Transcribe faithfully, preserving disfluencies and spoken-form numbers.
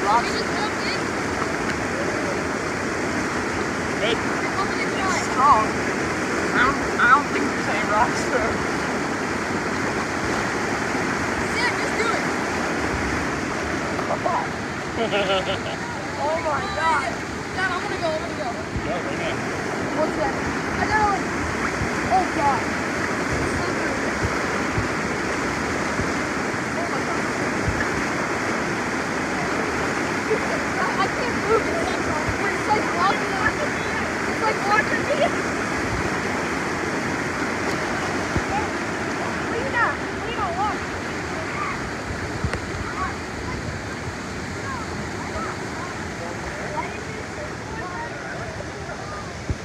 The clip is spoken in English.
rocks. Good. It's strong. I don't, I don't think there's any rocks there. Sam, just do it. Oh my god. Dad, I'm gonna go, I'm gonna go. Go right now. One second. I gotta like, oh god.